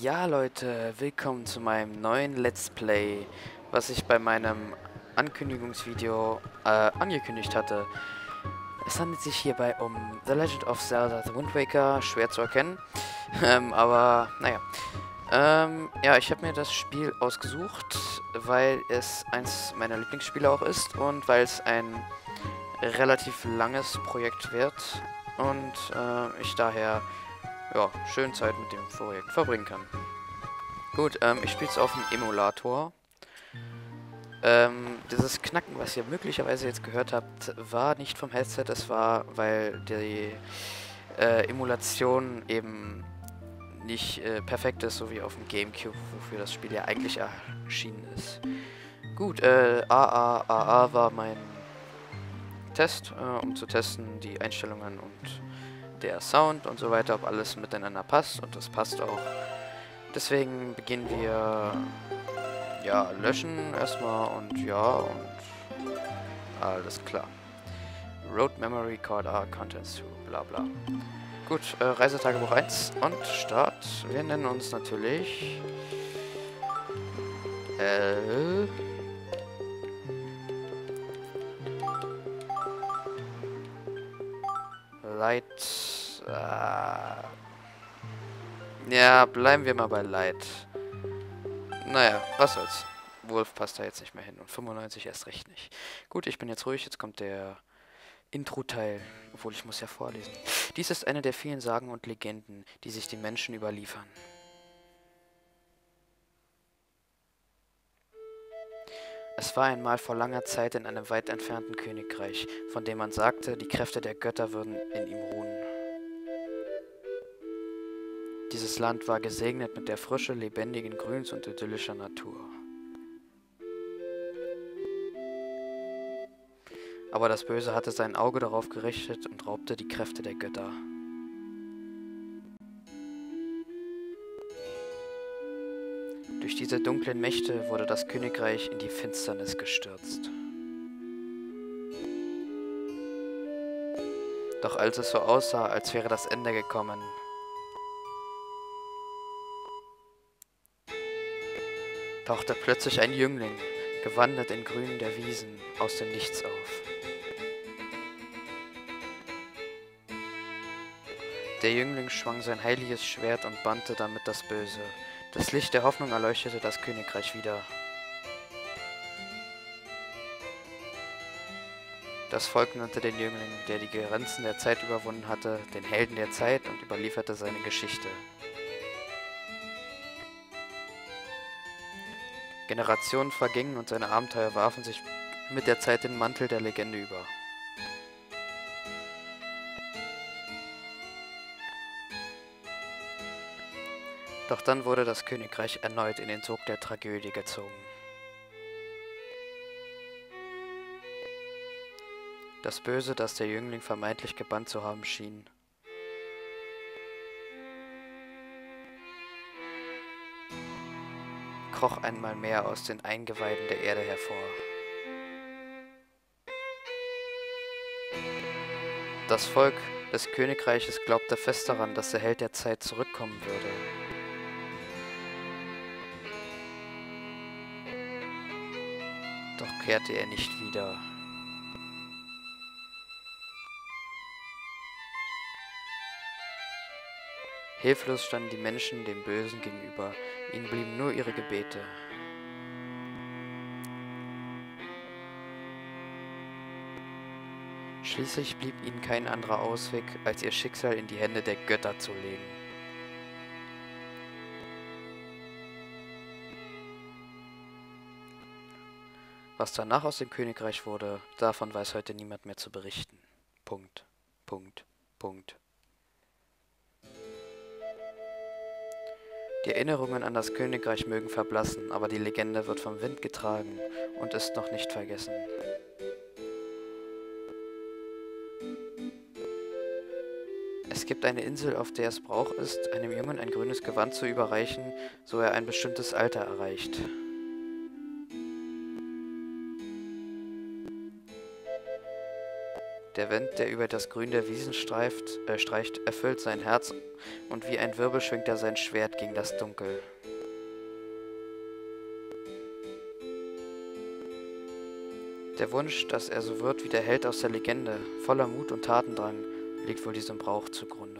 Ja, Leute, willkommen zu meinem neuen Let's Play, was ich bei meinem Ankündigungsvideo angekündigt hatte. Es handelt sich hierbei um The Legend of Zelda The Wind Waker, schwer zu erkennen, aber naja. Ja, ich habe mir das Spiel ausgesucht, weil es eins meiner Lieblingsspiele auch ist und weil es ein relativ langes Projekt wird und ich daher ja, schön Zeit mit dem Projekt verbringen kann. Gut, ich spiele es auf dem Emulator. Dieses Knacken, was ihr möglicherweise jetzt gehört habt, war nicht vom Headset, es war, weil die Emulation eben nicht perfekt ist, so wie auf dem GameCube, wofür das Spiel ja eigentlich erschienen ist. Gut, AA war mein Test, um zu testen die Einstellungen und der Sound und so weiter, ob alles miteinander passt, und das passt auch. Deswegen beginnen wir, ja, löschen erstmal und ja, und alles klar. Road Memory Card A, Contents to, bla bla. Gut, Reisetagebuch 1 und Start. Wir nennen uns natürlich Light. Ja, bleiben wir mal bei Light. Naja, was soll's. Wolf passt da jetzt nicht mehr hin und 95 erst recht nicht. Gut, ich bin jetzt ruhig, jetzt kommt der Intro-Teil, obwohl ich muss ja vorlesen. Dies ist eine der vielen Sagen und Legenden, die sich die Menschen überliefern. Es war einmal vor langer Zeit in einem weit entfernten Königreich, von dem man sagte, die Kräfte der Götter würden in ihm ruhen. Dieses Land war gesegnet mit der Frische, lebendigen Grüns und idyllischer Natur. Aber das Böse hatte sein Auge darauf gerichtet und raubte die Kräfte der Götter. Durch diese dunklen Mächte wurde das Königreich in die Finsternis gestürzt. Doch als es so aussah, als wäre das Ende gekommen, tauchte plötzlich ein Jüngling, gewandert in Grün der Wiesen, aus dem Nichts auf. Der Jüngling schwang sein heiliges Schwert und bannte damit das Böse. Das Licht der Hoffnung erleuchtete das Königreich wieder. Das Volk nannte den Jüngling, der die Grenzen der Zeit überwunden hatte, den Helden der Zeit und überlieferte seine Geschichte. Generationen vergingen und seine Abenteuer warfen sich mit der Zeit den Mantel der Legende über. Doch dann wurde das Königreich erneut in den Sog der Tragödie gezogen. Das Böse, das der Jüngling vermeintlich gebannt zu haben schien, kroch einmal mehr aus den Eingeweiden der Erde hervor. Das Volk des Königreiches glaubte fest daran, dass der Held der Zeit zurückkommen würde. Doch kehrte er nicht wieder. Hilflos standen die Menschen dem Bösen gegenüber, ihnen blieben nur ihre Gebete. Schließlich blieb ihnen kein anderer Ausweg, als ihr Schicksal in die Hände der Götter zu legen. Was danach aus dem Königreich wurde, davon weiß heute niemand mehr zu berichten. Punkt, Punkt, Punkt. Die Erinnerungen an das Königreich mögen verblassen, aber die Legende wird vom Wind getragen und ist noch nicht vergessen. Es gibt eine Insel, auf der es Brauch ist, einem Jungen ein grünes Gewand zu überreichen, so er ein bestimmtes Alter erreicht. Der Wind, der über das Grün der Wiesen streicht, erfüllt sein Herz und wie ein Wirbel schwingt er sein Schwert gegen das Dunkel. Der Wunsch, dass er so wird wie der Held aus der Legende, voller Mut und Tatendrang, liegt wohl diesem Brauch zugrunde.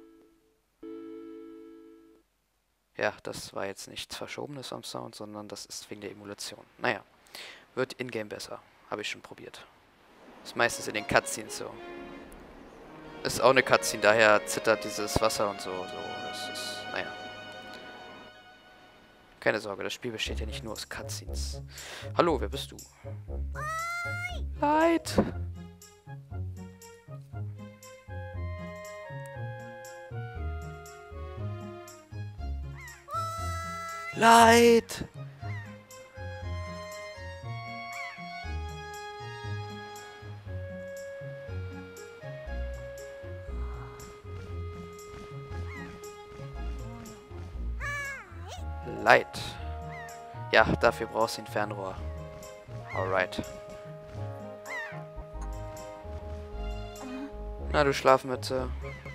Ja, das war jetzt nichts Verschobenes am Sound, sondern das ist wegen der Emulation. Naja, wird in-game besser. Habe ich schon probiert. Ist meistens in den Cutscenes so. Ist auch eine Cutscene, daher zittert dieses Wasser und so. Das ist, naja. Keine Sorge, das Spiel besteht ja nicht nur aus Cutscenes. Hallo, wer bist du? Leid! Leid! Leid. Ja, dafür brauchst du ein Fernrohr. Alright. Na, du Schlafmütze.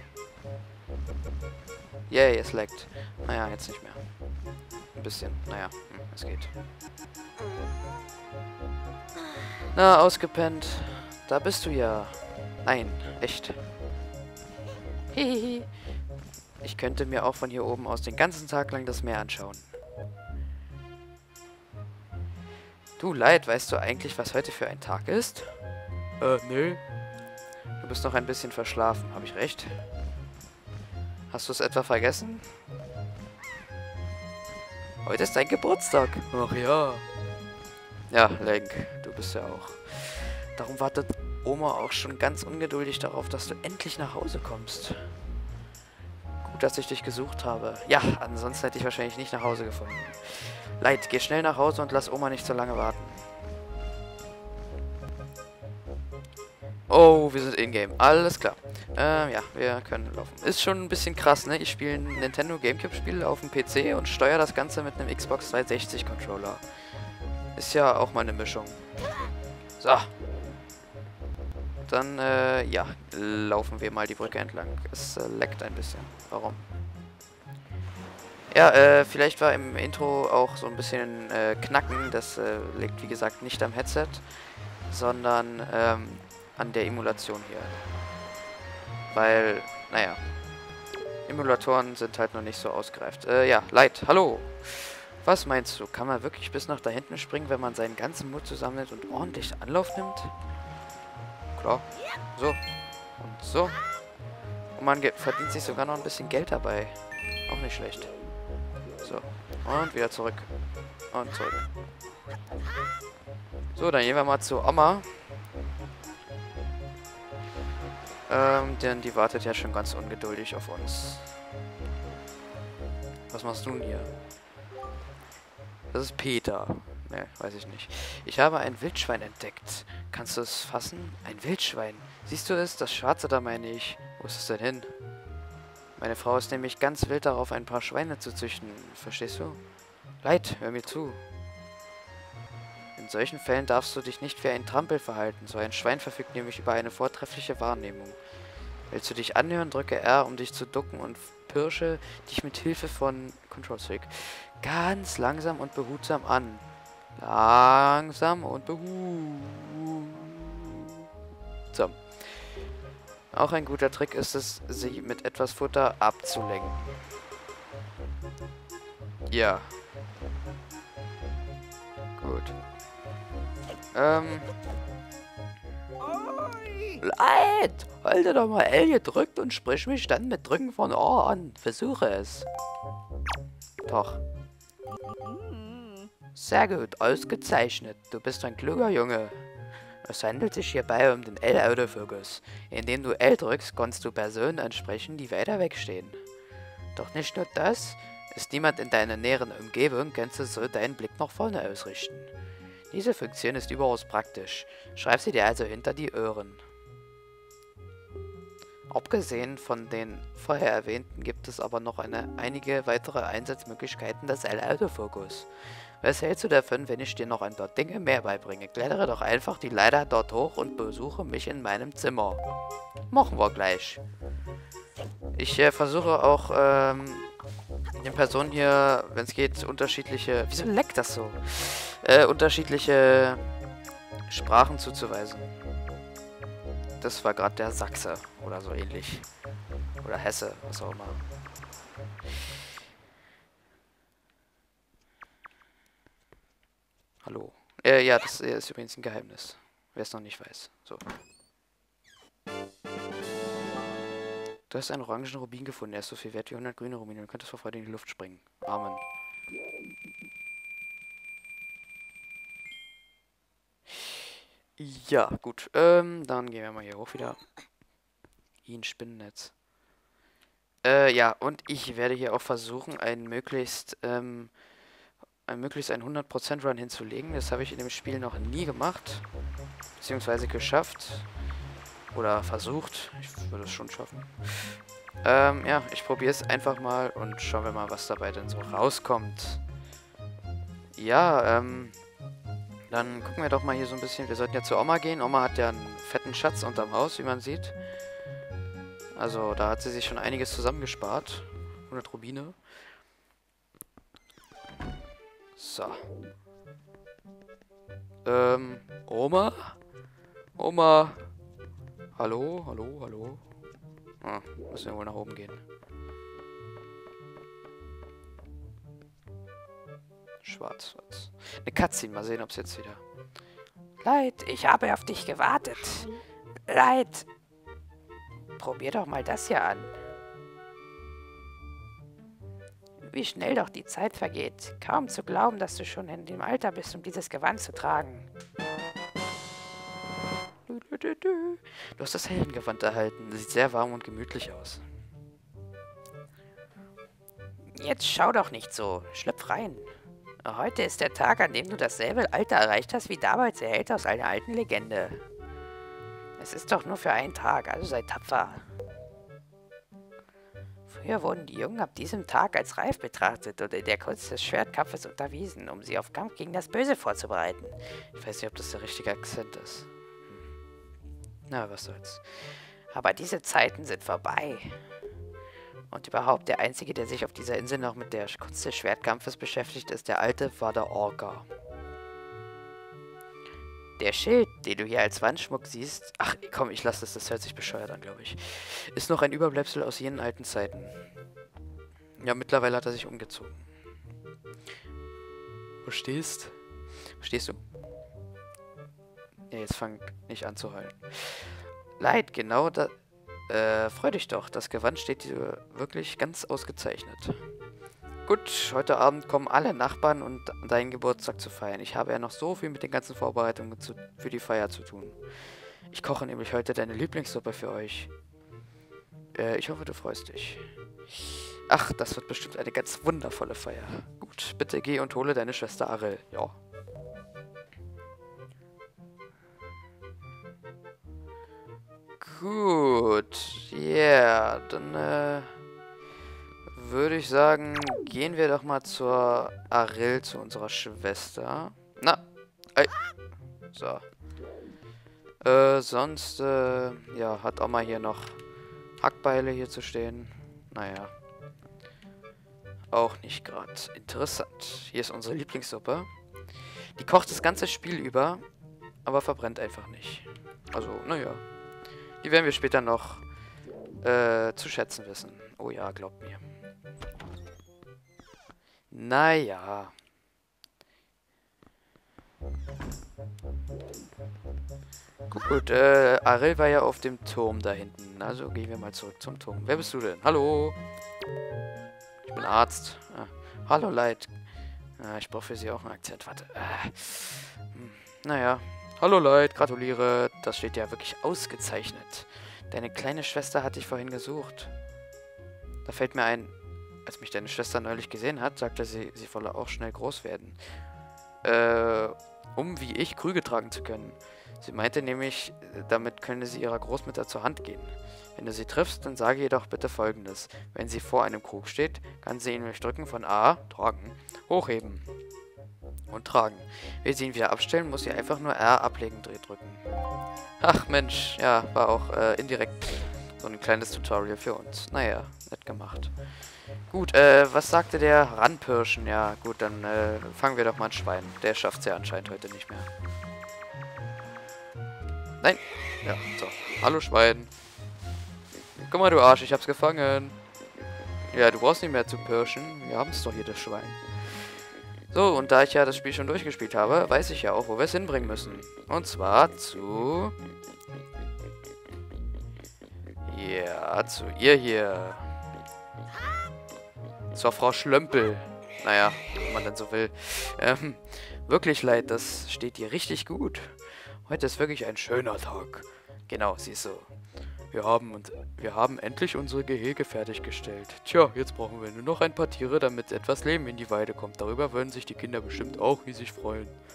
Yay, es leckt. Naja, jetzt nicht mehr. Ein bisschen. Naja, es geht. Na, ausgepennt. Da bist du ja. Nein, echt. Hihihi. Ich könnte mir auch von hier oben aus den ganzen Tag lang das Meer anschauen. Du, Leid, weißt du eigentlich, was heute für ein Tag ist? Nö. Du bist noch ein bisschen verschlafen, habe ich recht? Hast du es etwa vergessen? Heute ist dein Geburtstag. Ach ja. Ja, Lenk, du bist ja auch. Darum wartet Oma auch schon ganz ungeduldig darauf, dass du endlich nach Hause kommst. Gut, dass ich dich gesucht habe. Ja, ansonsten hätte ich wahrscheinlich nicht nach Hause gefunden. Leid, geh schnell nach Hause und lass Oma nicht so lange warten. Oh, wir sind in-game. Alles klar. Ja, wir können laufen. Ist schon ein bisschen krass, ne? Ich spiele ein Nintendo GameCube-Spiel auf dem PC und steuere das Ganze mit einem Xbox 360-Controller. Ist ja auch mal eine Mischung. So. Dann, ja, laufen wir mal die Brücke entlang. Es leckt ein bisschen. Warum? Ja, vielleicht war im Intro auch so ein bisschen Knacken. Das liegt, wie gesagt, nicht am Headset, sondern an der Emulation hier. Weil, naja, Emulatoren sind halt noch nicht so ausgereift. Ja, Leid, hallo. Was meinst du? Kann man wirklich bis nach da hinten springen, wenn man seinen ganzen Mut zusammennimmt und ordentlich Anlauf nimmt? Klar. So. Und so. Und man verdient sich sogar noch ein bisschen Geld dabei. Auch nicht schlecht. So. Und wieder zurück. Und zurück. So, dann gehen wir mal zu Oma. Denn die wartet ja schon ganz ungeduldig auf uns. Was machst du denn hier? Das ist Peter. Ne, weiß ich nicht. Ich habe ein Wildschwein entdeckt. Kannst du es fassen? Ein Wildschwein. Siehst du es? Das Schwarze da meine ich. Wo ist es denn hin? Meine Frau ist nämlich ganz wild darauf, ein paar Schweine zu züchten. Verstehst du? Leid, hör mir zu. In solchen Fällen darfst du dich nicht wie ein Trampel verhalten. So ein Schwein verfügt nämlich über eine vortreffliche Wahrnehmung. Willst du dich anhören, drücke R, um dich zu ducken und pirsche dich mit Hilfe von Control-Stick ganz langsam und behutsam an. Langsam und behutsam. Auch ein guter Trick ist es, sie mit etwas Futter abzulenken. Ja. Gut. Leid! Halte doch mal L gedrückt und sprich mich dann mit Drücken von O an. Versuche es. Doch. Sehr gut, ausgezeichnet. Du bist ein kluger Junge. Es handelt sich hierbei um den L-Autofokus. Indem du L drückst, kannst du Personen ansprechen, die weiter wegstehen. Doch nicht nur das, ist niemand in deiner näheren Umgebung, kannst du so deinen Blick nach vorne ausrichten. Diese Funktion ist überaus praktisch. Schreib sie dir also hinter die Ohren. Abgesehen von den vorher erwähnten gibt es aber noch einige weitere Einsatzmöglichkeiten des L-Autofokus. Was hältst du davon, wenn ich dir noch ein paar Dinge mehr beibringe? Klettere doch einfach die Leiter dort hoch und besuche mich in meinem Zimmer. Machen wir gleich. Ich versuche auch, den Personen hier, wenn es geht, unterschiedliche... Wieso leckt das so? Unterschiedliche Sprachen zuzuweisen. Das war gerade der Sachse oder so ähnlich. Oder Hesse, was auch immer. Hallo. Ja, das ist übrigens ein Geheimnis. Wer es noch nicht weiß. So. Du hast einen orangen Rubin gefunden. Er ist so viel wert wie 100 grüne Rubine. Du könntest vor Freude in die Luft springen. Amen. Ja, gut. Dann gehen wir mal hier hoch wieder. Ein Spinnennetz. Ja, und ich werde hier auch versuchen, einen möglichst einen 100% Run hinzulegen. Das habe ich in dem Spiel noch nie gemacht. Beziehungsweise geschafft. Oder versucht. Ich würde es schon schaffen. Ja, ich probiere es einfach mal und schauen wir mal, was dabei denn so rauskommt. Ja, dann gucken wir doch mal hier so ein bisschen. Wir sollten ja zu Oma gehen. Oma hat ja einen fetten Schatz unterm Haus, wie man sieht. Also, da hat sie sich schon einiges zusammengespart. 100 Rubine. So. Oma? Oma? Hallo? Hallo? Hallo? Ah, müssen wir wohl nach oben gehen. Schwarz, schwarz. Eine Cutscene, mal sehen, ob es jetzt wieder... Leid, ich habe auf dich gewartet. Leid. Probier doch mal das hier an. Wie schnell doch die Zeit vergeht. Kaum zu glauben, dass du schon in dem Alter bist, um dieses Gewand zu tragen. Du hast das Heldengewand erhalten. Das sieht sehr warm und gemütlich aus. Jetzt schau doch nicht so. Schlüpf rein. Heute ist der Tag, an dem du dasselbe Alter erreicht hast wie damals der Held aus einer alten Legende. Es ist doch nur für einen Tag, also sei tapfer. Früher wurden die Jungen ab diesem Tag als reif betrachtet und in der Kunst des Schwertkampfes unterwiesen, um sie auf Kampf gegen das Böse vorzubereiten. Ich weiß nicht, ob das der richtige Akzent ist. Na, was soll's. Aber diese Zeiten sind vorbei. Und überhaupt, der Einzige, der sich auf dieser Insel noch mit der Kunst des Schwertkampfes beschäftigt, ist der alte Vater Orca. Der Schild, den du hier als Wandschmuck siehst... Ach, komm, ich lasse das hört sich bescheuert an, glaube ich. Ist noch ein Überbleibsel aus jenen alten Zeiten. Ja, mittlerweile hat er sich umgezogen. Verstehst? Verstehst du? Ja, jetzt fang nicht an zu heulen. Leid, genau da... freu dich doch. Das Gewand steht dir wirklich ganz ausgezeichnet. Gut, heute Abend kommen alle Nachbarn, um deinen Geburtstag zu feiern. Ich habe ja noch so viel mit den ganzen Vorbereitungen für die Feier zu tun. Ich koche nämlich heute deine Lieblingssuppe für euch. Ich hoffe, du freust dich. Ach, das wird bestimmt eine ganz wundervolle Feier. Gut, bitte geh und hole deine Schwester Ariel. Ja. Gut, ja, dann würde ich sagen, gehen wir doch mal zur Ariel, zu unserer Schwester. Na, ey. So. Sonst, ja, hat Oma hier noch Hackbeile hier zu stehen. Naja. Auch nicht gerade interessant. Hier ist unsere Lieblingssuppe. Die kocht das ganze Spiel über, aber verbrennt einfach nicht. Also, naja. Die werden wir später noch zu schätzen wissen. Oh ja, glaubt mir. Naja. Gut, Ariel war ja auf dem Turm da hinten. Also gehen wir mal zurück zum Turm. Wer bist du denn? Hallo? Ich bin Arzt. Ah, hallo, Leid. Ah, ich brauche für Sie auch einen Akzent. Warte. Naja. Hallo, Leid. Gratuliere. Das steht ja wirklich ausgezeichnet. Deine kleine Schwester hat dich vorhin gesucht. Da fällt mir ein, als mich deine Schwester neulich gesehen hat, sagte sie, sie wolle auch schnell groß werden. Um wie ich Krüge tragen zu können. Sie meinte nämlich, damit könne sie ihrer Großmutter zur Hand gehen. Wenn du sie triffst, dann sage ihr doch bitte Folgendes. Wenn sie vor einem Krug steht, kann sie ihn durch Drücken von A, tragen, hochheben. Und tragen. Will sie ihn wieder abstellen, muss sie einfach nur R ablegen, drücken. Ach Mensch, ja, war auch indirekt so ein kleines Tutorial für uns. Naja, nett gemacht. Gut, was sagte der? Ranpirschen. Ja, gut, dann fangen wir doch mal ein Schwein. Der schafft es ja anscheinend heute nicht mehr. Nein. Ja, so. Hallo Schwein. Guck mal, du Arsch, ich hab's gefangen. Ja, du brauchst nicht mehr zu pirschen. Wir haben's doch hier, das Schwein. So, und da ich ja das Spiel schon durchgespielt habe, weiß ich ja auch, wo wir es hinbringen müssen. Und zwar zu... Ja, zu ihr hier. Zur Frau Schlömpel. Naja, wenn man denn so will. Wirklich leid, das steht dir richtig gut. Heute ist wirklich ein schöner Tag. Genau, siehst du. Wir haben endlich unsere Gehege fertiggestellt. Tja, jetzt brauchen wir nur noch ein paar Tiere, damit etwas Leben in die Weide kommt. Darüber würden sich die Kinder bestimmt auch riesig freuen.